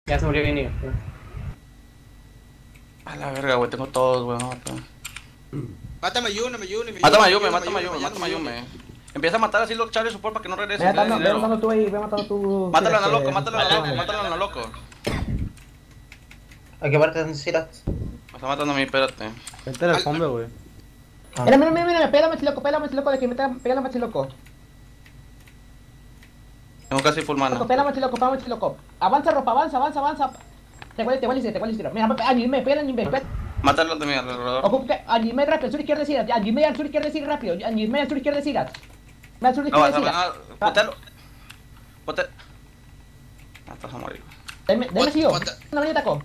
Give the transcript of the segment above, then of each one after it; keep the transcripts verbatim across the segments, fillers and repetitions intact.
Ya se murió Vinny. A la verga, güey, tengo todos, güey. Mátame a Yune, me Yune, me Mátame a Yume, mátame a Yume, mátame a Yume. Empieza a matar así los Charlie Support para que no regrese. Ve matando, ve matando tú ahí, ve matando tú. Mátalo a la loco, mátalo a la loco, mátalo a la loco. ¿A qué parte necesitas? Me está matando a mí, espérate. Vente en el fondo, güey. Mira, mira, mira, mira, pégame si loco, pégame si loco de que me está, pégame si loco. Tengo casi full mana. Pégame si loco, pégame si loco. Avanza, ropa, avanza, avanza, avanza. Te voy, te voy a decir, te voy a decir. Mira, anime, pégale, anime, pégale. Mátalo de mi alrededor. Ocupe, anime rápido, al sur izquierda sigas, anime al sur izquierda sigas rápido, anime al sur izquierda sigas. Al sur No, izquierda vas a sigas. ver, potelo. Potelo. Ah, estás a morir. Deme, deme sigo. No me atacó.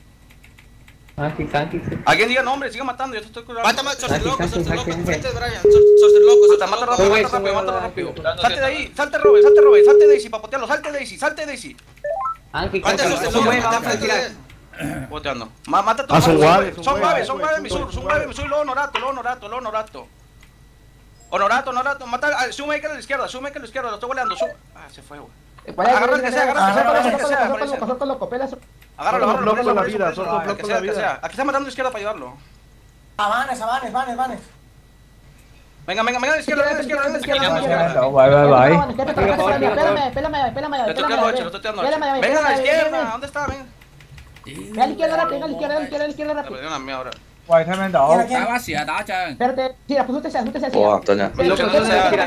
Anki, Anki, sí. Alguien diga nombre, siga matando, yo te estoy curando. Mátame a Sorcer Aquí, Loco, aquí, Sorcer aquí, Loco, aquí. frente de Brian. Sorcer Loco, Mata, Sorcer mata Loco. rápido, Güey, mata rápido, güey, mata güey, rápido. güey. Salte de ahí, salte Robin, salte Robin, salte Daisy para potearlo, salte Daisy, salte Daisy. Anki, Mate a Anki. Sorcer Sube, Loco, vamos a mata frente de tirar. él. Boteando. Ma- Mata tu Ah, son madre, guaves, son son guaves, guaves, son güey, guaves, mi son sur, son guaves. guaves, mi sur, lo honorato, lo honorato, lo honorato. Honorato, honorato, mata al Shoemaker a la izquierda, Shoemaker a la izquierda, lo estoy goleando. Su- Ah, se fue, güey. Agarra el que sea, agarra el que sea, agarra el que sea, agarra el que sea. Loco, loco, pela. Agárralo, agárralo, Bloco por eso, la por eso, vida, por eso. solo Ah, el bloco que la sea, el que vida. sea. Aquí está matando a la izquierda para ayudarlo. Avanes, avanes, vanes, vanes. Venga, venga, venga a la izquierda, venga a la izquierda, venga a la izquierda, venga a la izquierda. Bye, bye, bye. Pélame, pélame, pélame. Le estoy tirando H, le estoy tirando H. Venga a la izquierda, ¿dónde está? Venga. Ve a la izquierda rápido, venga a la izquierda, a la izquierda, a la izquierda La rápido. perdieron a mí ahora. 喂，聽唔聽到？ 打把時啊，打一仗。 Espérate, tira, pues usted sea, usted sea. Buah, Antonio. Lo que no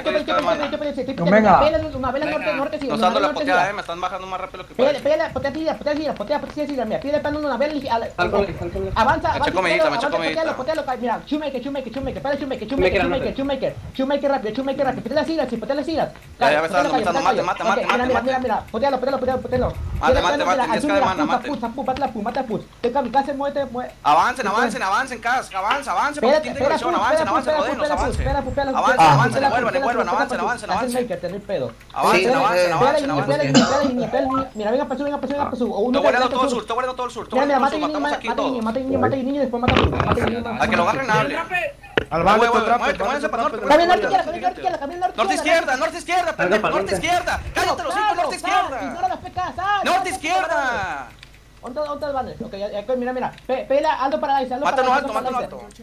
sea, Una vela norte, norte, sí. no están dando la poteada, eh, me están bajando más rápido lo que Pégale, pueden. pégale, potea tira, potea tira, potea, potea tira, mira, pide pegando una vela y Sal con él, sal con él. avanza, avanza, eché comidita, me eché avanza, comidita. potealo, potealo, mira, Shoemaker, Shoemaker, Shoemaker, para Shoemaker, Shoemaker, Shoemaker, Shoemaker, Shoemaker rápido, Shoemaker rápido, potea las sigas, potea las sigas. Ya, ya me está dando, me está dando, mate, mate, mate, Mira, mate, mira, mate. mira, mira, potealo, potealo, potealo, potealo. Mate, mate, mate, diez de mana, mate. Put, put, mata la put, mata la put. Te kamikaze, muévete, muévete. Avancen, avancen, avancen, Cas, avancen, avancen, porque Espérate, tiene espera, agresión, espera, avancen, avancen, espera, modernos, espera, avancen. espera, espera, Avancen, espera, avancen, espera, vuelvan, espera, vuelvan, espera, avancen, espera, avancen, espera, avancen. Maker, tener pedo. Avancen, Espera, avancen, espera, avancen, espera, avancen. espera, espera, espera, mira, venga para sur, venga para sur, venga para sur. Uno Estoy de guardando los todo el sur. sur, estoy guardando todo el sur, estoy Mira, mira, guardando mata todo el sur, niño, matamos aquí mata niño, todo. mata niño, mata niño, después mata niño, mata niño. A que lo agarren, hable. Al vale, Mueve, te mueve, atrapa, muévete, muévanse para norte, Camina muévanse norte para izquierda, camina norte izquierda, camina norte Norte izquierda. izquierda, norte izquierda, pendejo, norte izquierda. Cállate los hijos, norte Ignora izquierda. las pecas, ah. Norte izquierda. ¿Dónde dónde el banner? Ok, ya, ya, mira, mira. Pe- Pela, Aldo Paradise, Aldo Mátalo Paradise, alto, Aldo mátalo Paradise.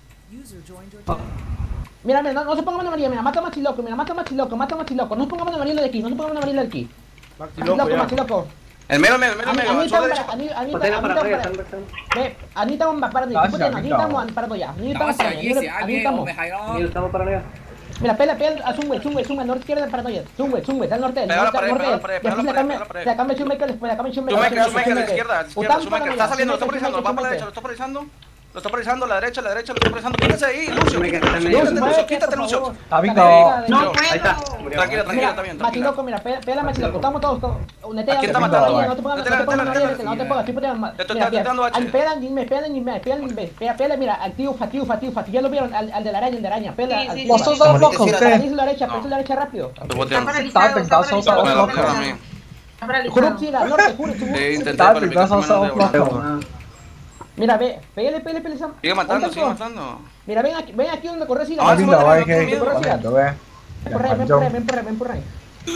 alto. Mira, mira, no, no se pongan de María, mira, mata a Machiloco, mira, mata a Machiloco, mata a Machiloco. No se pongan de María de aquí, no se pongan de María de aquí. Maxi loco Machiloco, ya. Machiloco. El medio, medio, medio, Ani- medio. Anita, Sur para, derecho. Ani- Anita, Potena para Anita, arriba, para- están están. Ve, Anita vamos para allá, Anita vamos para allá, Anita 打 vamos 時 para 啊， allá, 以時啊， Anita 嘅我 vamos. 咪係 Mira, 咯。 estamos para arriba. Mira, pela, pela, a Zungwe, Zungwe, Zungwe, al norte izquierda para allá, Zungwe, Zungwe, está al norte, al Pégala norte, para al ahí, norte. pégala para ahí, Y aquí se pégala cambia, para ahí. se cambia Shoemaker, después se cambia Shoemaker. Shoemaker, Shoemaker, Shoemaker, a la Shoemaker. izquierda, a la izquierda, Után para Shoemaker. allá, Está saliendo, lo está Shoemaker, presionando, va para la derecha, lo Shoemaker. está presionando. Lo está presionando, la derecha, la derecha, lo está presionando. Quítate ahí, Lucio, Shoemaker, quítate, está Lucio, en medio. Lucio, quítate, Lucio. Está bien, No, Ahí está. Tranquila, tranquila, está bien, tranquila. Machiloco, mira, pela, pela Machiloco, estamos todos, todos. Unete, ¿A quién está no te matando? pongas, no te pongas, no te Tela, pongas, tela, no tela, te pongas, no te pongas, tipo de ma- Te estoy mira, mira, dando H. al pela, ni me pela, ni me pela, ni me pela, pela, mira, activo, fativo, fativo, fativo, ya lo vieron, al, al de la araña, el de la araña, pela, al Los dos dos blocos, Para usted. la derecha, para la derecha rápido. Estoy boteando. Está pintado, son Me lo dos quedo a blocos. mí. Juro, sí, al norte, juro, juro. Sí, intenté, Está pero mi pintado, son equipo dos menos de blocos. uno. Mira, ve, pégale, pégale, pégale. Sam. Sigue matando, ¿Dónde sigue está? matando. Mira, ven aquí, ven aquí donde corre Sila. Ah, Ven sí, por va, ahí, va, que- ven por ahí, Sila. Correcto, ve. Ven por ahí, ven por ahí, ven por ahí, ven por ahí.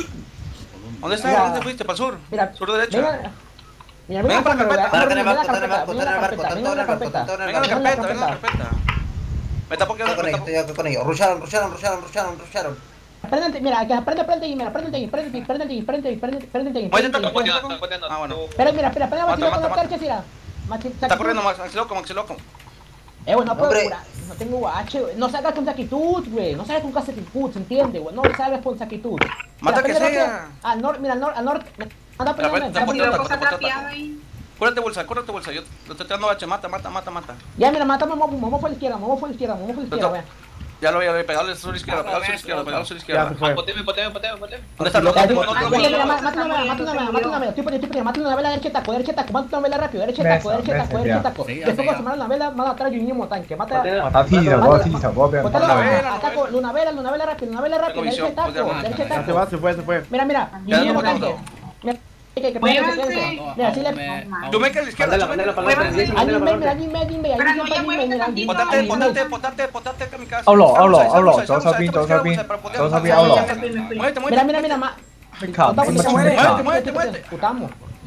¿Dónde está? Mira. ¿Dónde fuiste? ¿Para el sur? Mira, Sur derecha. venga. Mira, Venga venga para la carpeta. Para que venga en el la barco, carpeta, está en el venga la barco, carpeta, está en venga el la barco, carpeta. está en el Venga a la Venga la carpeta, venga a la carpeta. Me está pokeando, Estoy con me ellos, está estoy con ellos. Rusharon, rusharon, rusharon, rusharon, rusharon. Prendete, mira, que prende, prende y mira, prendete y prendete y prendete y prendete y prendete, prendete y Muévete, prendete. taco, muévete, taco. Ah, bueno. Espera, mira, espera, espera, Mata, Machiloco, mata, no mata. terches, Sila. Machi- Está Saquitud. corriendo Maxi Loco, Maxi Loco. Eh, güey, no puedo Hombre. curar, no tengo H, güey. No salgas con saquitud, güey. No salgas con saquitud, ¿se entiende, güey? No salgas con saquitud. Mata Mira, que prende sea. rápido. Al norte, mira, al norte, al norte. Anda, Espera, prende, espérate, te prende. poteo, taco, te poteo, taco. Cúrate bolsa, cúrate bolsa. Yo lo estoy tirando H, mata, mata, mata, mata. Ya, mira, mata a Momo, Momo fue a la izquierda, Momo fue a la izquierda, Momo fue a la izquierda, güey. Ya lo voy a ver, pegarle sur izquierda, pegarle sur izquierda, pegarle sur Ya izquierda. se fue. Poteme, poteme, poteme, poteme. ¿Dónde está? No, Ya, no, tío, no, ah, no, mira, mira, no, mata una vela, mata una vela, mata una vela, estoy poniendo, estoy poniendo, mata una vela, derecha taco, derecha taco, mata una vela rápido, derecha taco, Mesa, derecha taco, mesa, derecha ya. taco. Sí, ya, Después sí, cuando ya. se mata una vela, mata atrás y un niño tanque, mata. Potena. Está tira, vos tira, vos ven. Bótalo, Una vela, ataco, una vela. una vela, una vela rápido, una vela rápido, Tengo derecha visión, taco, pues ya, derecha Ya se taco. va, se fue, se fue. Mira, mira, Ya niño no tanque. tanto. Mira, que que pégase, pégase. Mira, sí le. Tú me quedas a la izquierda, Mándala, tú me mándala quedas. para adelante. Anime, mándala para mira, adelante. anime, anime, anime, anime, mira, anime. Potate, potate, potate, potate, kamikaze. Hablo, Salsa, hablo, salsa, hablo, salsa, todos salsa, saben, salsa, todos salsa, saben, salsa, potear, todos salsa, saben, hablo. salsa, salsa. Muévete, muévete. Mira, mira, mira, ma. Picado, Putamos, muévete, putamos, muévete. putamos, putamos.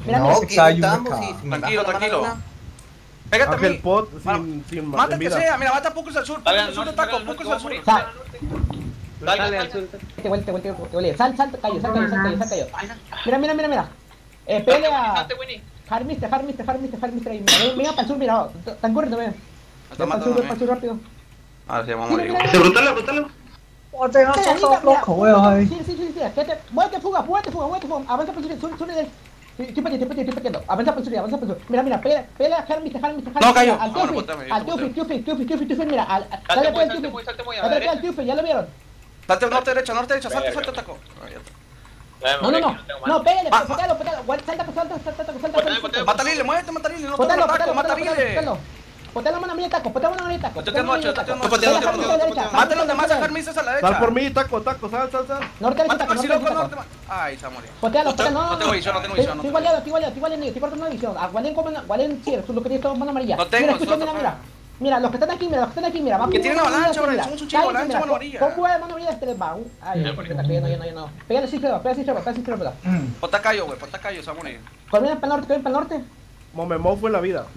Mira, No, mira. que está ahí una estamos acá. y si me Tranquilo, baja la tranquilo. mano, Pégate a Ángel mí. Pot Mano, sin, sin Mata el que vida. sea, mira, mata a Pucos al sur, Pucos al sur de taco, Pucos al sur. Sal, Dale al sur. te vuelve, te vuelve, te vuelve. Sal, sal, cayó, sal, cayó, sal, cayó, sal, cayó. Mira, mira, mira, mira. Eh, pele a... Harmister, Harmister, Harmister, Harmister ahí. Mira, ven, venga para el sur, mira. Tan corriendo, ven. Está Ven para el sur, matando ven para el sur rápido. Ahora sí, vamos a Mira, morir. mira, Se mira. brutalo, brutalo. 我正啱收收 block 好啊，係。 Sí, sí, sí, sí, quédate, muévete, fuga, muévete, fuga, muévete, fuga, avanza por el sur, sur, sur, sur, estoy perdiendo, estoy perdiendo, estoy perdiendo, avanza por el sur, avanza por el sur, mira, mira, pelea, pelea, Harmister, Harmister, No, cayó. al Ah, Tufi, bueno, bótame, al bótame. Tufi, Tufi, Tufi, Tufi, Tufi, mira, al, Salte dale muy, al salte Tufi, muy, salte muy a la dale al derecha. Tufi, ya lo vieron, Salte norte, derecha, norte, derecha, salte, salte, taco. Ahí está. no, no, no, no, pégale, Ah, potalo, potalo, salta, salta, salta, salta, salta, Potalo, potalo. Mata a Lille, muévete, mata a Lille, no potalo, tengo taco, potalo, mata a potalo, Lille. potalo, potalo, mano, mira, taco, potalo, mano, mira, taco, Yo te anoche, yo te anoche. Mátalo, Mata a los demás a Carmises a la derecha. Sal por mí, taco, taco, sal, sal, sal. norte, Mata taco, a norte, Siloco, taco. norte. Ay, se murió. Potealo, No tengo- potealo, no tengo visión, no tengo visión, no Estoy tengo gualeado, estoy gualeado, estoy gualeado, estoy parando una visión. A Gualen como Gualen sí, tú lo que tienes todo mano amarilla. No tengo, Mira, escucha, solo mira, tocar. mira. Mira, los que están aquí, mira, los que están aquí, mira. Va Que tienen mano avalancha, amarilla, bro, mira. somos un chingo, Cállate, avalancha, mira, mano amarilla. con huevo de mano amarilla este les va. uh, Ay, no, porque está cayendo, no, no, no. Pégale sí, pega, pégale sí, pega, pégale sí, pega. Pota callo, güey, pota callo, se va a morir. Corren para el norte, corren para el norte. Momemó fue la vida.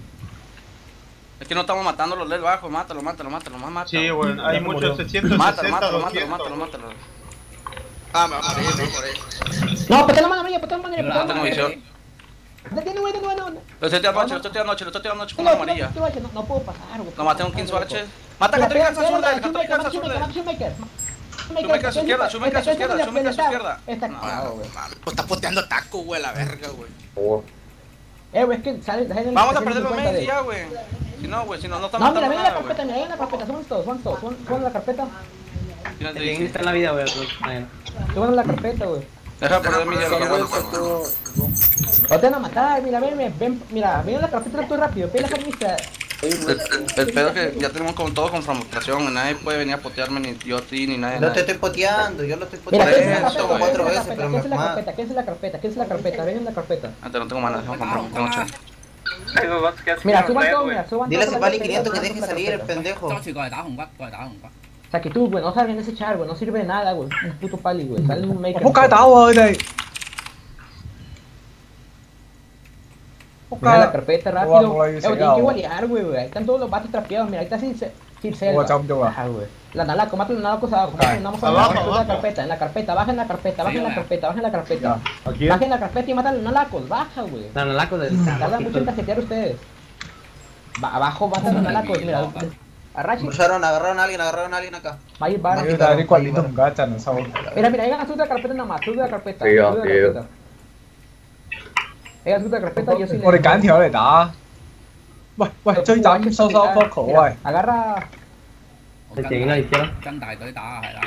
Es que no estamos matando los leds bajos, mátalo, mátalo, mátalo, más mátalo. Sí, bueno, hay muchos Mátalo, seiscientos sesenta, mátalo, mátalo, doscientos. mátalo, mátalo. Ah, me va a morir, me va a morir. No, potea la mano amarilla, potea la mano amarilla, No potea tengo la mano visión. amarilla. Tiene, güey, tiene, güey, no. Lo estoy tirando anoche, lo estoy tirando anoche, lo estoy tirando anoche con No, una no, amarilla. no, no, no puedo pasar, güey. Lo maté un quince baches. Mata a Mira, Católica pégale, al sur, pégale, Católica al mata sur. Shoemaker, mata Shoemaker. Shoemaker a su izquierda, Shoemaker a su izquierda, Shoemaker a su izquierda. Está No, cagado, güey. Pues está poteando taco, güey, la verga, güey. Eh, güey, es que sale, sale Vamos a perder los ciento cincuenta mails de- ya, güey. Si no, güey, si no, no estamos No, mira, matando ven la nada, carpeta, güey. mira, ven la carpeta, son todos, son todos, son, son la carpeta. Fíjate, ¿Quién dice, está en la vida, güey? Ay, Suban la carpeta, güey. deja de perder mi día, güey. No te van a matar, mira, ven, ven, ven, mira, ven la carpeta todo rápido, ven la carpeta. El, el, el pedo es que ya tenemos con todo confrontación, nadie puede venir a potearme, ni yo a ti, ni nadie. No te nadie. estoy poteando, yo lo estoy Mira, poteando. ¿qué es la eso, carpeta? güey. cuatro ¿Qué es la veces, pero carpeta? me ¿Qué es la mata. carpeta? ¿Qué es la carpeta? ¿Qué es la carpeta? Ven en la carpeta. Antes no tengo manas, tengo comprometido, tengo chat. Mira, suban todo, mira, suban Dile a todo ese la pali carpeta, quinientos que suban deje la salir el carpeta. pendejo. 多次過嚟打紅骨，過嚟打紅骨。 O sea, que tú, güey, no salgan ese char, güey, no sirve de nada, güey, un puto pali, güey, sale un maker. 仆街打喎佢哋。仆 Mira la 街。 carpeta, Guau, rápido. guau, Eh, yo güey, sé, tienen que guau. gualear, güey, güey, ahí están todos los bates trapeados, mira, ahí está sin sin selva. Guau, chao, guau. Ajá, güey. La nalaco, mata la nalaco abajo, Cae. vamos Abajo, a en la abajo. carpeta, en la carpeta, baja en la carpeta, baja en la carpeta, baja en la carpeta. Aquí. Baja en la carpeta y mata a los nalacos, baja, güey. no, no, la cosa del Tardan mucho en tarjetear ustedes. Va, abajo matan a los nalacos, mira. Arrachi, Rusharon, agarraron a alguien, agarraron a alguien acá. va a ir bar. 呢度啲骨鏈都唔夠一陣啊，收。 Mira, mira, llegan a subir la carpeta nada más, sube la carpeta. Sí, sube la sí. carpeta. Llegan a subir la carpeta, yo sí le- 我哋揀條友嚟打。喂喂，追斬收收 block 喂。 Agarra. Se tiene a la izquierda. 跟大隊打係啦。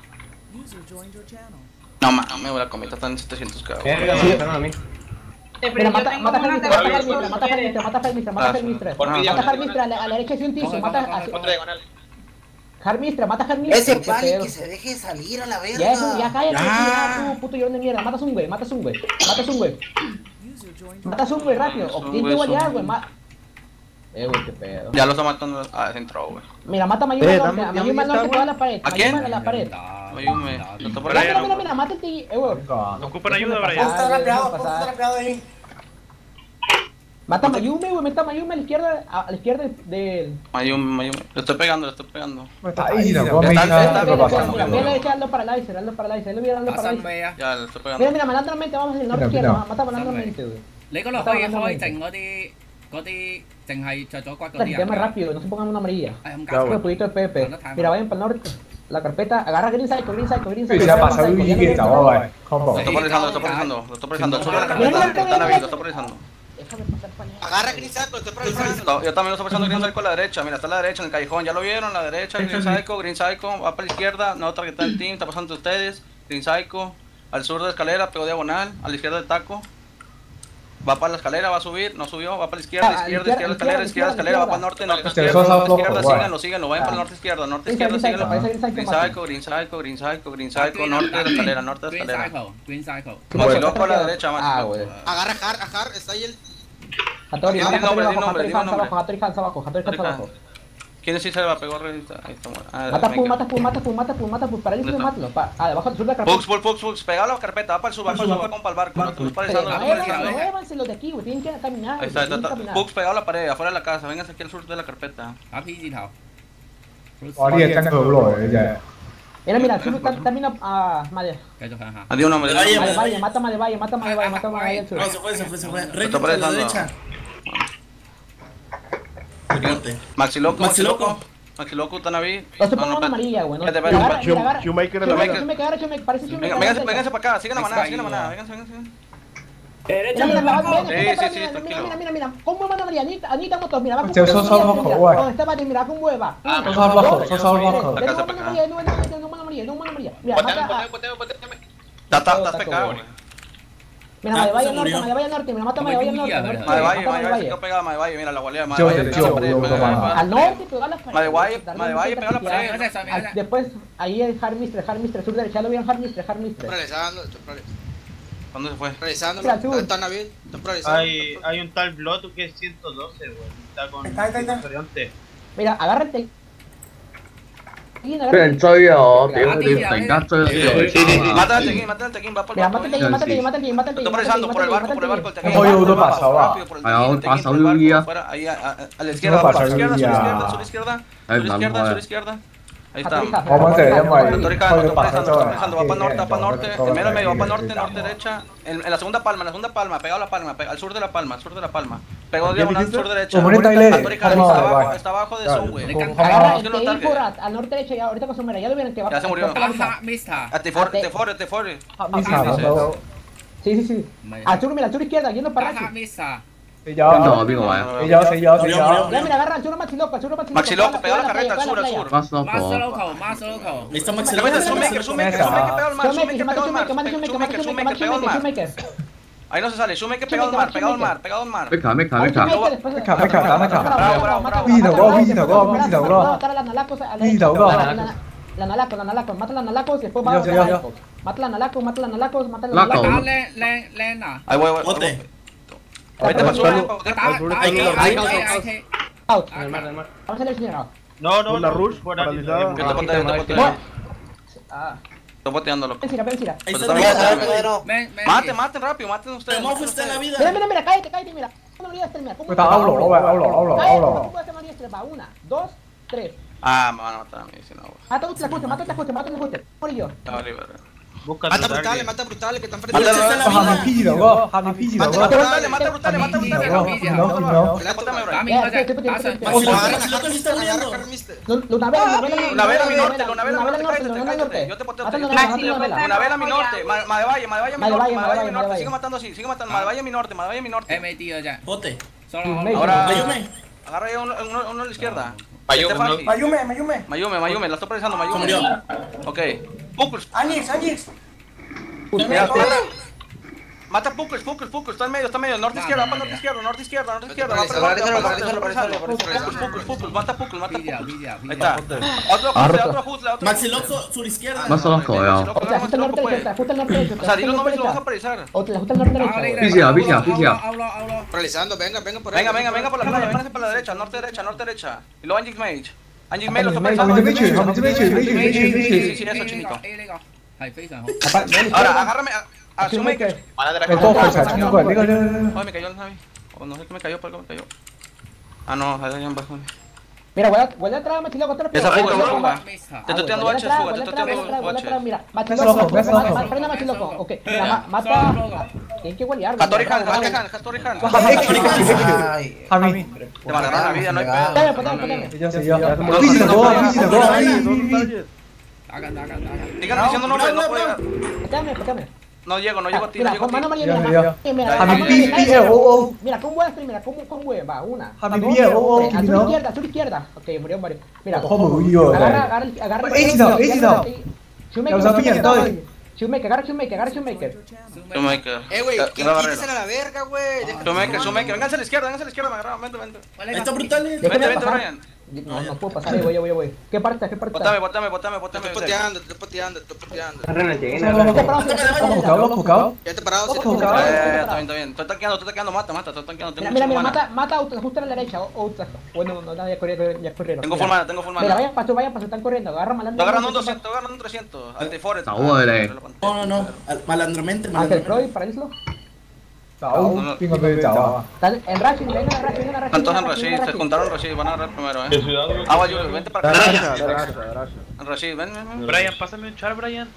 No mames, la cometa está en setecientos K. Eh, me mataron a mí. Mira, mata, mata a Fermistra, mata a Fermistra, mata a Fermistra, mata a Fermistra, mata a Fermistra. Por mí, Mata a Fermistra, a la a la derecha de un tizo, mata a Contra diagonal. Fermistra, mata a Fermistra. Ese qué pali pedo. que se deje salir a la Ya eso, ya verga. cállate, Ya. ya, tú puto llorón de mierda, matas un güey, matas un güey, matas un güey. Matas un güey rápido, Es un obtienes güey, igualdad, es un- güey, ma... Eh, güey, qué pedo. Ya lo está matando. Ah, se entró, güey. Mira, mata a Mayuma Eh, al norte, dame- a dame Mayuma al norte esta, toda güey. la pared, ¿A quién? Mayuma a la pared. Oye, me. Lo está por Mira, ahí. mira, mira, mira, mata el tigre, eh, güey. 邊個啊？ Ocupan ayuda, Déjame Brian. pasar, Está rapeado, déjame está pasar. rapeado ahí. Mata a Mayume, güey, mata a Mayume a la izquierda, a a la izquierda del... Mayumi, Mayumi. Le estoy pegando, le estoy pegando. 喂，打 A 就嗰 Está- 邊 está- 啦， está- 呢個 está- 白 Mira, 神。 mira, derecha, hazlo para el ice, hazlo para el ice, él hubiera hazlo 打 para el 新 ice. 尾啊！ Ya, le estoy Mira, pegando. mira, malandramente, vamos al norte Mira, izquierdo, mira. mata malandramente, güey. 你嗰度可以開剩嗰啲嗰啲淨係着咗骨嗰 La 啲 que 人 más 㗎。 rápido, no se pongan una amarilla. 哎咁 Ya, 搞 güey. Un poquito de P P. Mira, vayan para el norte. La carpeta, agarra Green Psycho, Green Psycho, Green 不 Psycho. 如試下白手已經走啊喂 ，combo。 Lo estoy polarizando, lo estoy polarizando. Lo estoy polarizando. Sube la Mira, carpeta. mira, Está mira, Navi, mira. lo estoy polarizando. Déjame pasar para allá. Agarra Grisaco, estoy precisando. Esto- Yo también lo estoy pasando Green Psycho a la derecha, mira, está a la derecha en el callejón, ya lo vieron, a la derecha, Green Psycho, Green Psycho, va para la izquierda, no tarjeta del team, está pasando entre ustedes, Green Psycho, al sur de la escalera, pegó diagonal, a la izquierda del taco, va para la escalera, va a subir, no subió, va para la izquierda, Ah, izquierda, izquierda, izquierda, escalera, izquierda, izquierda, escalera, va para el izquierda. norte, norte, Este, izquierda, eso norte, es izquierda, flojo, síganlo, guay. síganlo, vayan para el norte, izquierda, norte, Green izquierda, Psycho, síganlo, parece Green Psycho Green matado. Psycho, Green Psycho, Green Psycho, Green Psycho, norte de la escalera, norte de la Green escalera. Cycle, Green Cycle. Como loco a la derecha, más. Ah, güey. Agarra a Har, a Har, está ahí el. Hattori, Di mata a nombre, Hattori di abajo, nombre, Hattori di Hans nombre. abajo, Hattori Hans abajo, Hattori Hans Hattori abajo. ¿Quién ¿Quién sí se va a pegar? Ahí está, ahí está. Ah, Mata me pum, quedo. mata pum, mata pum, mata pum, mata pum. Para el ¿Dónde mátalo. está? Ah, debajo del sur de la carpeta. Fux, Fux, Fux, Fux, pegalo a la carpeta, va para el sur, va para el sur, va para el barco. No te estoy Pero paralizando, no te estoy muévanse, paralizando. muévanse los de aquí, güey. Tienen que caminar. Ahí está, tienen que está, caminar. Fux pegado a la pared, afuera de la casa, vénganse aquí al sur de la carpeta. 打 P 字頭。 哇！呢嘢跟佢好耐嘅真係。 Mira, mira, sur también a Madre. 繼續向下。 Adiós, no me Vaya, Madre Valle, mata Madre Valle, mata Madre Valle, mata Madre Valle al sur. No, se fue, se fue, se fue. está Recto para la paralizando. derecha. Corte. Maxi Loco, Maxi Maxi Loco. Loco. Maxi Loco, Tanaví. Los topos una amarilla, güey. ¿no? Vete, Mira, vete, agarra, vete. mira, agarra. Shoemaker en la Shoemaker, vida. Shoemaker, agarra, Shoemaker, parece Shoemaker. Venga, vénganse, vénganse para acá, sigan la manada, sigan la manada, vénganse, vénganse. Mira, mira, mira, Sí, mira, sí, sí, mira, tranquilo. mira, mira, mira, ¿cómo van a María? Anita, Anita Motos, mira, va con Che, sos mira, abajo, mira, güey. ¿dónde está María? Mira, con hueva. Ah, Sos abajo, sos abajo. La casa para acá. No, no, no, no, no, no, María, no, no, María. Mira, mata. Está, está, está pegado, güey. Mira, Madre Valle Norte, Madre Valle Norte, mira, mata Madre Valle Norte. Madre Valle, Madre Valle, se quedó pegada, Madre Valle, mira la guardia de Madre Yo, Valle. yo, pegada a la pared, yo, Madre yo, Valle, yo, Madre Al norte, pegar las paredes. Madre Valle, Madre Valle, pegado a la pared. Mira esa, mira esa. Después, ahí el Harmistre, Harmistre, sur derecha, lo vieron Harmistre, Harmistre. Paralizando, ¿Dónde se fue? paralizando. Mira, tú. Están Nabil, están paralizando. Hay, hay un tal Bloto que es ciento doce, güey. Está con Está, está, está. variante. Mira, agárrate. 俾人追啊！我屌打你！ 啲突然間追咗 Sí, sí, sí. Mata al Tequín, mata al Tequín, va por el Mira, barco. mata el Tequín, mata el Tequín, mata el Tequín, mata el Estoy Tequín. presionando por el barco, por el barco, el Tequín. Oye, uno pasa, va. Rápido, por el Ay, Tequín, ahora el Tequín, pasa por el barco, Lluvia. afuera, ahí a, a, a la izquierda, pasa sur izquierda, sur Lluvia. izquierda, sur izquierda, Ay, sur izquierda, vamos, sur eh. izquierda. Ahí está. Vamos a hacer, ya, güey. Estoy Joder, estoy pasa, pensando, estoy chaval. pensando, va para norte, va para norte, Todo en medio, medio, va bien, para norte, bien, norte, bien. derecha, en, en la segunda palma, en la segunda palma, pegado a la palma, pega- al sur de la palma, al sur de la palma, pegado diagonal, dijiste? sur derecha, Como ahorita le- Autorica, Vamos, está abajo, vale. está abajo de Dale. Zoom, güey. Como- Agarra Es el que no Tequín target. por a- al norte derecha, ya ahorita con su mira, ya lo vieron que va. Ya se murió. está la mitad. 阿 Mister。 A Tifore, Tifore, Tifore. Misa, no, Sí, sí, sí. Al sur, mira, al sur izquierda, yendo para 打 Rachi. Mister。 sí, 邊 ya, 度啊？邊個位啊？ sí, ya, sí, ya, sí, ya. Ya, mira, agarra al sur Maxi Loco, al sur Maxi Loco. Maxi Loco, pega pegado a la playa, carreta, al pega sur, al playa. sur. Más loco. Más loco, más loco。 Ahí está Maxi Le metes Loco. Shoemaker, Shoemaker, Mesa. Shoemaker, pegado al mar, Shoemaker, Shoemaker, mata pegado al mar, Shoemaker, mata Shoemaker, mata Shoemaker, Shoemaker, Shoemaker, pegado al mata mar. Shoemaker. Ahí no se sale, Shoemaker pegado al mar, pegado al mar, pegado al mar. 咩卡咩卡咩 Mata 卡？ Shoemaker, después- Meca, meca, meca, meca. Bravo, bravo, bravo. Vino, go, vino, go, Mata vino, go. Matar a la Nalaco, a la Vino, derecha. go. La- la- La Nalaco, la Nalaco, mata la Nalaco, después va a Yo, yo, yo. Mata la Nalaco, mata la Nalaco, mata la Laco. Nalaco. 打靚靚靚啊！ Ahí voy, voy. Bote. Vete para el sur, 打 eh, 打 para- 打 Ahí, I ahí, K ahí. I K。 Out. En el mar, en el mar. Vamos a hacer el señor. No, no, Con la no. rush, fuera paralizada. de- Yo te boté, yo te boté. Bueno. Ah, Estoy boteando, loco. pensira, pensira. Ahí Pero está también Maxi está- Loco. 咩咩？ Maten, maten rápido, maten ustedes. Pero Mofu maten está en la ustedes. Mira, vida. mira, mira, cállate, cállate, mira. ¿Cómo lo voy a terminar? ¿Cómo Está, hablo, hablo, hablo, hablo, Cállate, hablo. ¿cómo puedo hacer María Estrepa? Una, dos, tres. Ah, me van a matar a mí, si no, güey. Mata un tlacuche, mata un tlacuche, mata un tlacuche. Morí yo. Ya vale, verga. Busca Mata tu brutales, target. mata brutales que están Mátalo, frente. mátalo. Happy Pizzi, go, Happy Pizzi, go. Mata Mata brutales, brutales, mata brutales, mata brutales. No, no, no. Bótame, bro. 打面 Ya, 嗰 estoy, 隻 estoy, 打 estoy, 上 estoy, ，Maxi estoy. Loco, Agarra, Maxi Loco sí está agarra, muriendo. Carmiste. Lu- Luna Vela, Luna Vela, Una vela a mi norte, una vela a mi norte, norte, cállate, Luna cállate. Vela Yo te poteo. Mata Luna Una Vela, mata Luna Vela. vela a mi norte, Ma- Madevalle, Madevalle a mi Madevalle, norte, Madevalle a mi Madevalle, norte. Madevalle. Sigue matando así, sigue matando. Madevalle a mi norte, Madevalle a mi norte. M T 嗰隻。 Bote. Solo Ahora, Ayume. agarra ahí uno, uno, uno a la izquierda. Mayume, Este fácil. Mayume, Mayume. Mayume, Mayume, la estoy precisando, Se Mayume. murió. Ok. Pucus. Añix, Añix. Mira, mata. Mata Pucus, Pucus, Pucus, está en medio, está en medio. Norte izquierda, va para norte izquierda, norte izquierda, norte izquierda. Va para norte, va para norte, va para norte. Pucus, Pucus, Pucus, mata Pucus, mata vídeo Pucus. vídeo ahí vídeo。 está. Otro juzle, otro juzle, otro Maxi juzle. Loco, sur izquierda. Más loco, ya. Loco, O sea, justo al loco, norte pues. derecha, justo al norte derecha. O sea, dilo nombres y lo vas a precisar. O te la justo al norte derecha. güey. Vicia, vicia, vicia. Hablo, hablo. Paralizando, venga, venga por ahí. Venga, venga, venga por la playa, véngase para la derecha, norte derecha, norte derecha. Y luego Anjix Mage. Anjix Mage lo está precisando. Happy Pizzi, Happy Pizzi, Sí, Pizzi, Pizzi, sí, Pizzi. sí, eso, chinito. 呢個係非常好。 Ahora, agárrame a, a Shoemaker. Shoemaker. Me cojo, o sea, chingo, digo, digo, digo. Ay, me cayó el Navi. O no sé qué me cayó, pero me cayó. Ah, no, ahí en bajo. Mira, voy a, voy a atrás, Machiloco, otra Esa vez. fuga, esa fuga. Mister。 Te estoy tirando Voy baches, atrás, fuga, voy te estoy atrás, voy tirando atrás, voy atrás, baches. mira. Ves Machiloco, ojo, ves ojo. ma- frena Machiloco. Ok, mira, ma- mata. Tienen que gualear. güey. Hattori Han, Bravo, Hattori bravo. Han, Hattori Han. Ay, Javi. Te van a ganar la vida, no hay Dame, pedo. potame, potame. Yo, sí, yo. Pizzi, go, Pizzi, go. Dos Ahí. targets. 打緊打緊打緊。 Sigan diciendo nombres, no puedo llegar. Potame, potame. No llego, no llego a ti, no Mira, llego con mano a ti. María, Ya, mira, ya. mira, mira, Javi, mano Pi, María, Pi, mira, eh, oh, oh. mira, con huevo, mira, con con huevo, va, una. Javi, dos, Pi, eh, oh, oh, tres, al sur Kimi, no. izquierda, al sur izquierda. Ok, murió, murió. Mira, Ojo, murió, agarra, eh. agarra, el- agarra. el- Easy now, easy now. Shoemaker, Ya, o sea, pilla, Shoemaker, todo. Shoemaker, agarra Shoemaker, agarra Shoemaker. Shoemaker. Eh, güey, Ya, ¿qué- ya la quítese barrera. a la verga, güey. Deja- Shoemaker, Shoemaker. Vénganse a la izquierda, vénganse a la izquierda, me agarra, vente, vente. Ahí está brutales. Vente, Déjame vente, pasar. Brian. No, no puedo pasar, ahí voy, voy, voy. ¿Qué parte? ¿Qué parte? Botame, botame, botame, Te botame. estoy poteando, te estoy poteando, te estoy poteando. Focado, focado. Ya te parado, sí. Focado. Eh, está bien, está bien. Estoy tanqueando, estoy tanqueando, mata, mata, estoy tanqueando. Mira, mira, mira, mata, mata auto, justo a la derecha. O, o, bueno, no, no, ya corrieron, ya corrieron. Tengo full mana, tengo full Mira, mana. vayan paso, vayan paso, están corriendo. Agarra malandro. Estoy agarrando un doscientos, estoy agarrando un trescientos. Antiforest. Saúde. No, no, no. Malandramente, Ángel malandramente. Troy, paralízalo. Chao. ¿Quién me pide chao? Están en Rashid, vengan a Rashid, vengan a Rashid. Están todos en vengan a Rashid, se Rashid. juntaron Rashid, van a agarrar primero, De eh. ciudad, güey. Agua, Julio, vente para acá. Gracias, gracias, gracias. Rashid, ven, ven, ven. Brian, pásame un char, Brian.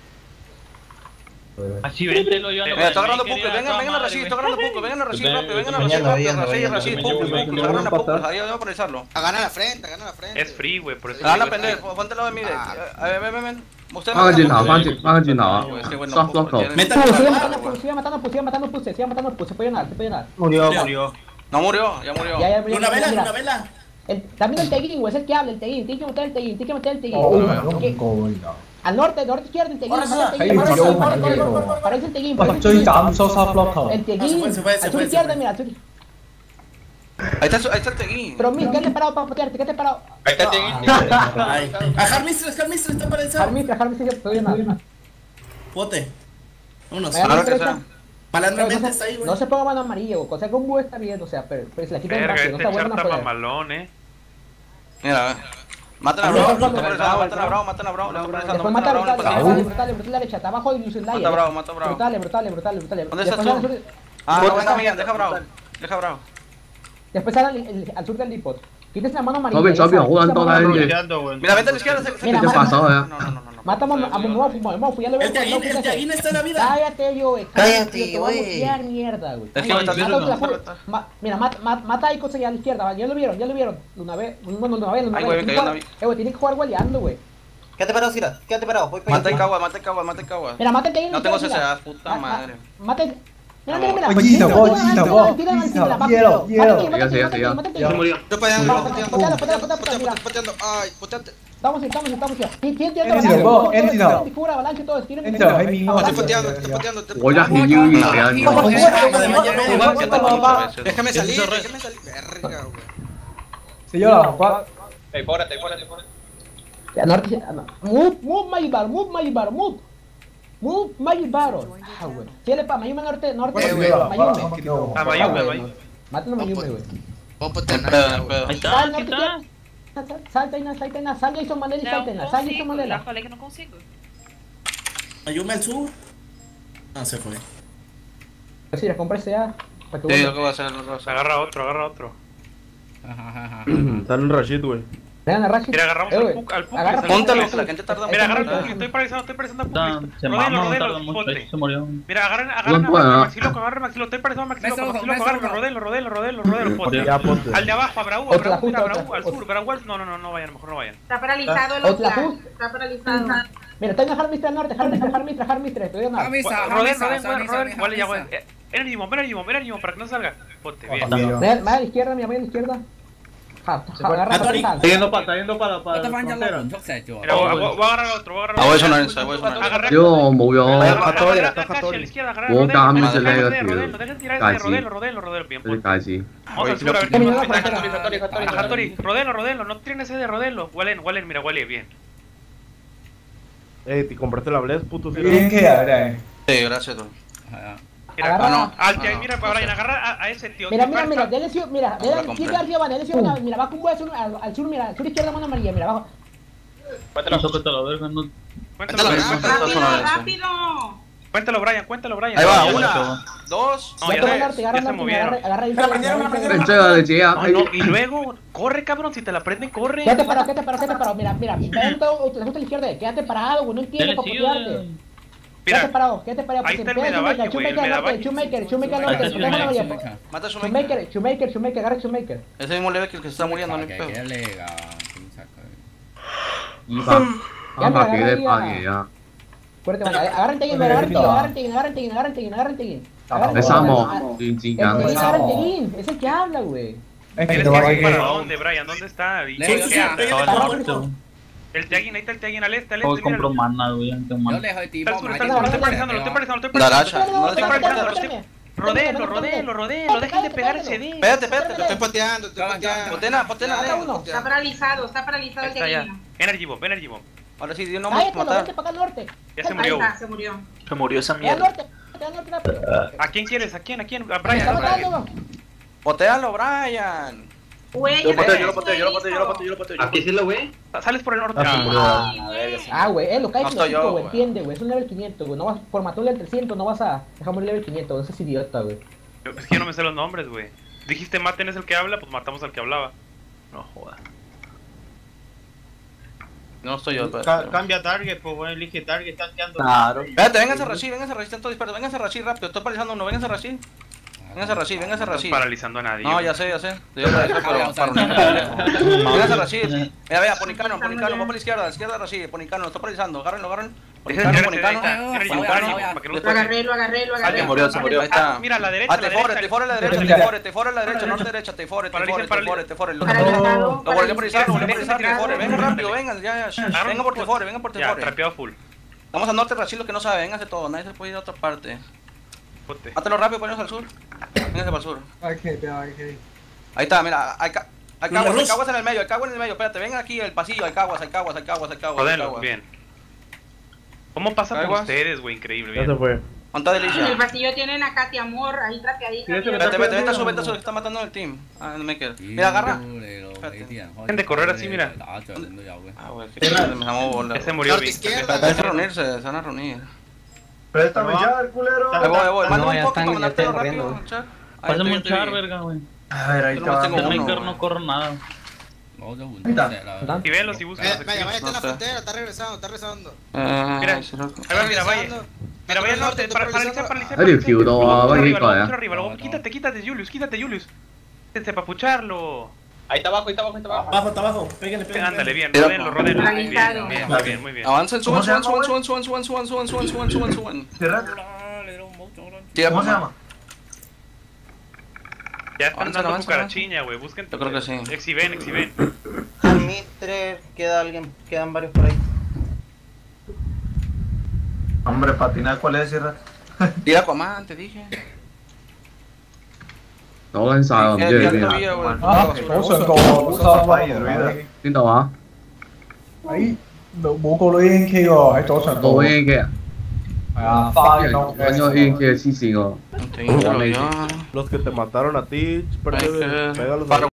Así vente, lo yo ando. Mira, estoy agarrando pucos, vengan, vengan a Rashid, estoy agarrando pucos, vengan a Rashid rápido, vengan a Rashid rápido, Rashid, Rashid, pucos, pucos, agarran a pucos, ahí debo paralizarlo. Gana la frente, gana la frente. Es free, güey, por eso. Gana pendejo, ponte al lado de mí, a ver, ven, ven, ven. Usted 翻個轉頭，翻轉翻個轉頭啊 ！soft lock Meta Pus, sigue la matando güey. pus, sigue matando pus, sigue matando pus, sigue matando pus, se puede ganar, se puede ganar. Murió, murió. No murió, ya murió. Ya, ya, ya, Una vela, mira. una vela. El, también el Teguín, güey, es el que habla, el Teguín, tiene que meter el Teguín, tiene que meter el Teguín. Oh, Ok. no, no. Al norte, norte izquierdo, el Teguín, Ahora mata el sí, Teguín, ahí parece tiró el- un parece el- manguero. parece el Teguín, 喂， parece el 追 Teguín. 斬收 soft block El Teguín, Ah, se fue, se al fue, sur se izquierdo, fue. mira, al sur. Ahí está, ahí está el Teguín. Pero mira, quédate parado para patearte, quédate parado. Ahí está el Teguín. Ay. A Harmistres, Harmistres está paralizado. Jarmistra, Jarmistra, se puede ganar. Pote. Vámonos. Vaya a la Claro que derecha. sea. Malandramente No está ahí, se, güey. no se ponga mano amarilla, güey. O sea, con búho está bien, o sea, pero, pero si la quitan Verga, rápido, no este está char bueno está no puede. mamalón, eh. Mira, ve. Maten a Ah, Bravo, no, estoy no, presionando, no, maten a Bravo, maten a Bravo, le estoy presionando, Después maten a mata Bravo, brutal, le estoy brutal, presionando. brutal, brutal, derecha, está abajo de Illusion Layer. Mata a Bravo, mata a Bravo. Brutal, brutal, brutal, brutal, brutal. ¿Dónde estás Después tú? al sur- Ah, después no, venga, al- Miguel, deja Bravo. Deja Bravo. Después sale al, el- al sur del depot. Quítese la mano amarilla. Sobe, sobe, esa- juegan esa toda mano la amarilla. Bloqueando, güey. Mira, vente a la izquierda. se- se- Mira, se- mata- pasó, eh? No, no, no, no. Mata a Momo, a Momofu, Momofu, ya lo veo. El Teguín, el Teguín está en la vida. Cállate, yo, güey. Cállate, Te voy a güey. bucear, mierda, güey. Es que me está Mata haciendo- otra fu- ma- Mira, mata, mata, mata a Icos allá a la izquierda, ya lo vieron, ya lo vieron. Luna B, bueno, Luna B, Luna Ay, B. güey, Tiene que cayó jugar- una- Eh, güey, tiene que jugar gualeando, güey. Quédate parado, Cira. Quédate parado. Voy para Mata el allá. Cagua, mata el Cagua, mata el Cagua. Mira, mata el Teguín. No tengo mira. C C A, puta Ma- ma- madre. Mata el... Mira, mira, mira. Oye, Tira, voy, tira, tira, tira, voy, tira, tira, tira, tira, mata el hielo, Teguín, hielo. mata el Teguín, Siga, siga, mata el Teguín, mata el Teguín. Se murió. Estoy poteando, Vamos, poteando, potealo, poteando, potealo, potealo, poteando, mira. poteando. Ay, poteante. Estamos, estamos, estamos ya. ¿Quién tiene Entiendo, avalancha? vos, Todos, entiendo. todos, figura, avalancha, todos, tienen Entiendo, figura. hay mi- Avalancha. Estoy poteando, estoy poteando, estoy Voy a poteando. Hiyui No, real. no, Vamos, no, vamos, no, vamos, no, vamos, no, vamos, siete vamos, muchas vamos. veces. Déjame salir, déjame salir. Verga, güey. Se lleva la papá. Ey, pórate, pórate, pórate. Ya, norte, ah, no. Move, move, Maybar, move, Maybar, move. Move, Maybar. Ah, güey. Síguele pa' Mayume norte, norte, Eh, güey. Mayume. Ah, Mayume, Mayume. Mátalo Mayume, güey. Vamos No poteando. pedo, no pedo. Ahí está, Sal, aquí norte, está. izquierda. Sal, Salta Ina, salta Ina, sal Jason Mandela y salta Ina, Não sal Jason consigo, já Mandela. falei que não consigo. Ayúdame al sur. No, se fue. Sí, la compré ya. Para que Sí, vuelva. lo que voy a hacer, lo que voy a hacer. Agarra otro, agarra otro. Ajá, ajá, ajá. Está en Rashid, güey. Vengan a Rashid. Mira, agarramos Eh, al güey. Puck, al Puck. Agarra- que sale. Póntalo, que la gente tarda Mira, agarra mucho. el Puck, estoy paralizando, estoy paralizando al Dan, Puck. se Rodelo, mama, rodelo, tarda mucho, ponte. se murió. Mira, agarren, agarren a puedo, Maxi- ¿no? Maxiloco, agarren Maxiloco, estoy paralizando a Maxiloco, Maestro, Maxiloco, maestro, agarren, rodelo, rodelo, rodelo, rodelo, ponte. Ya, ponte. Al de abajo, a Braú, a Otra Braú, mira, justa, Braú, otra, al otra. sur, Braú, al- no, no, no, no vayan, mejor no vayan. Está paralizado el Otra Oxlack. justa. Está paralizado. Mira, tengo a Harmistra al norte, Harmistra, Harmistra, Harmistra. Estoy ganando. Hamisa, Rodel, Hamisa, rodel, rodel, Hamisa, rodel, vale, ya voy. Hamisa. Eh, Ven al Digimon, ven al Digimon, ven al Digimon, para que no salga. Ponte, bien. Mira, más a la izquierda, mira, voy a la izquierda. Ja, ja, agarra Atori. para Está yendo para, está yendo para, 我 para 得 la 翻咗 frontera. 落盤速石咗 Mira, voy, voy- voy a agarrar a otro, voy a agarrar Ah, a voy a otro. sonar esa, voy a sonar esa. Agarré- 因為我冇 Agarra- 咗 agarra- Hattori, agarra está Kashi a Hattori. la izquierda, agarra Hubo rodelo, cambios rodelo, en la rodelo, ciudad. rodelo, dejen tirar Casi. ese rodelo, rodelo, rodelo, bien, el ponte. casi. Vamos al sur a ver qué Terminó la pasa. frontera. Hattori, rodelo, rodelo, no tiren ese de rodelo. Huelen, huelen, mira, huele bien. Eh, te compraste la Bless, puto. ¿sí? Bien que ahora. Sí, gracias, tú. Mira, Agarra- ah, no, al que mira, Brian, agarra a, a ese tío. Mira, que mira, falta. mira, dale sur, mira, la mira, compré. sigue arriba, dale sur, mira, va con buen sur, al, al sur, mira, al sur izquierda, mano amarilla, mira, abajo. Eso que te la verga, no. Cuéntalo, Cuéntalo, Brian, cuéntalo. Rápido, Sonora esa. rápido. cuéntalo, Brian, cuéntalo, Brian. Ahí va, Ya, una, ya. dos. No, Ya ya toma el se- norte, agarra ya el se norte, agarra, movieron. agarra el Pero prendieron, agarra el- En这个的接啊， No, no, y luego, corre, cabrón, si te la prenden, corre. Quédate parado, quédate parado, quédate parado, mira, mira, ven todo, te gusta la izquierda, quédate parado, güey, no entiendo Dale, para sí, putearte. Mira, Quédate parado, quédate parado, ahí porque está el pega Medavalle, Shoemaker, güey, el Shoemaker al norte, Medavalle. Shoemaker, Shoemaker al Ahí norte, está porque mano Shoemaker. amarilla. Mata a su Shoemaker, Shoemaker, Shoemaker, agarra Shoemaker. Ese mismo level que el que se está muriendo, no hay pedo. 嘅嚟㗎，警察佢。 二百三百幾呢班嘢啊！ Fuerte, vale, agarra el Teguín, mira, agarra el Teguín, agarra el Teguín, agarra el Teguín, agarra el Teguín, agarra el Teguín. Agarra el 第 Teguín, 三幕 agarra- 亂戰 El Teguín, 緊， agarra el Teguín, es el que habla, güey. Es que ¿Tienes te va a que ir para ir. dónde, Brian? ¿Dónde está? Le- Sí, sí, sí, Ya. pégale Estaba para en el abajo. norte. El Teguín, ahí está el Teguín, al este, al Hoy este, compró mira. mana, güey. Tengo 有 mana. 你去 Está al 點 sur, 買 está 啲 al sur, lo estoy 寶石 paralizando, lo estoy 俾我。 paralizando, lo estoy La paralizando. racha, no le Estoy están paralizando, lo matando. estoy... Rodéenlo, rodéenlo, rodéenlo, dejen de pegar ese D. Espérate, espérate. Te estoy pateando, te estoy pateando. Potena, potena, Ya, ven. uno. Está paralizado, está paralizado el que Está ya. vino. Energy bomb, energy bomb. Ahora sí, Dios no vamos a Cállate, vente matar. para acá al norte. Ya se Ahí murió. está, se murió. Se murió esa Ve al mierda. norte, ve al norte rápido. ¿A quién quieres? ¿A quién? ¿A quién? A Me Brian, está a Brian. matando. Potealo, Brian. Güey, Yo lo ya pateo, me yo lo pateo, yo lo pateo, yo lo pateo, hizo. yo lo pateo. yo lo Aquí pateo. sí lo ve. Sales por el norte. Ay, güey. Ah, güey, eh, lo caes No en estoy el yo, pico, güey, güey. entiende, güey. Es un level quinientos, güey. No vas, por matar un level trescientos no vas a dejar morir level quinientos, güey. Ese es idiota, güey. Yo- Es que yo no me sé los nombres, güey. Dijiste maten es el que habla, pues matamos al que hablaba. No joda. No estoy yo, Pues, espérate. eh. Ah, Cambia target, pues bueno, elige target, están quedando. Claro. Espérate, vénganse a Rashid, vénganse a Rashid, están todos dispersos. Vénganse a Rashid rápido, estoy paralizando uno, vénganse a Rashid. Vénganse a Rashid, vénganse a No estás Rashid. paralizando a nadie. No, güey. ya sé, ya sé. Yo para eso, pero para unirme. Vénganse a Rashid. Mira, vea, Ponicano, Ponicano, va por la izquierda, a la izquierda Rashid, Ponicano, lo está paralizando. Agárrenlo, agárrenlo. Dejen Ponicano, de Ponicano. energy, Ponicano. energy, para que no Lo nos toque. agarré, lo agarré, lo agarré. Alguien murió, se murió. Ahí está. Ah, mira, a la derecha, Ah, a la Tefore, derecha. Tefore a la derecha, Mira. Tefore, Tefore a la derecha, norte derecha, Tefore, Tefore, Paralicen, Tefore, Tefore. Lo Paralizado, lo volví a paralizar, lo volví a paralizado. paralizar, Tefore. Vengan rápido, vengan, ya, ya. Vengan por Tefore, vengan por Ya, Tefore. trapeado full. Vamos al norte, Rashid, los que no saben, vénganse todos, nadie se puede ir a otra parte. Pote. Mátalo rápido, ponemos al sur. Vénganse para el sur. Ok, ya, ok. Ahí está, mira, hay, ca hay Una caguas, hay luz. caguas en el medio, hay caguas en el medio, espérate, vengan aquí el pasillo, hay caguas, hay caguas, hay caguas, hay caguas, hay Jodenlo, caguas. bien. ¿Cómo pasa por Aguas. ustedes, güey? Increíble, Ya se bien. fue. ¿Cuánta En el delicia? pasillo tienen a Katy Amor, ahí trapeadita. Sí, ese me mira. Vete, vete, vete a su, vete a su, que está matando al team. Ah, el maker. Mira, agarra. Dejen de correr así, mira. Ah, güey, que me dejamos bola. Ese murió Norte bien. izquierda. Van a reunirse, se van a reunir. Préstame ya, el culero. Ahí voy, ahí voy, manda No, un ya poco están- para ya mandártelo están rápido, corriendo. chat. Ahí Pásame estoy, un yo te char, vi. verga, güey. A ver, ahí Yo te nomás va. tengo El uno, maker güey. no corro nada. Y véanlos y buscan. Vaya, vaya, vaya, está en la No sé. frontera, está regresando, está regresando. Eh, Mira. ay, será- Ahí va, mira, vaya. Mira, vaya al norte, para paralizar, paralizar. Ay, Dios, Fiudo, Luego, va, mucho va, arriba, va, luego, ya. mucho arriba, luego, quítate, quítate, Julius, quítate, Julius. Quítate para pucharlo. Ahí está abajo, ahí está abajo, ahí está abajo. Abajo, está abajo. Péguenle, péguenle. Ándale, bien, Mira, rodenlo, rodenlo. Bien, Paralizado. bien, muy bien, muy bien. Avancen, suban, ¿Cómo se suban, llama, suban, suban, suban, suban, suban, suban, suban, suban, suban. Cierra. Tira, ¿Cómo se mamá. llama? Ya están Avanza, dando avanza, cucarachiña, güey, busquen. Yo creo que sí. Exhiben, exhiben. Mitre, queda alguien, quedan varios por ahí. Hombre, patinar, ¿cuál es, Sierra? Tira Aquaman, te dije. Đó lên xài Tira- không chứ tira kìa. todavía, güey. À,左上角冇收翻喎。 邊度啊？ 喺冇個女 A N K 喎，喺左上角。 Tôi A N K à? 係啊，花園揾咗A N K 黐線喎。 Te digo, yo- Los que te mataron a ti, Hay que- pégalos a